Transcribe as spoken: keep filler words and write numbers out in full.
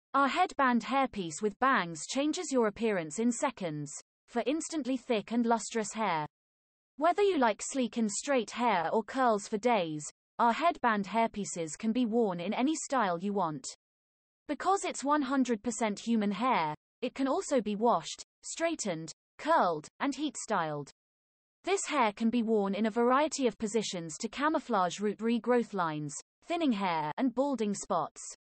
Our headband hairpiece with bangs changes your appearance in seconds, for instantly thick and lustrous hair. Whether you like sleek and straight hair or curls for days, our headband hairpieces can be worn in any style you want. Because it's one hundred percent human hair, it can also be washed, straightened, curled, and heat-styled. This hair can be worn in a variety of positions to camouflage root regrowth lines, thinning hair, and balding spots.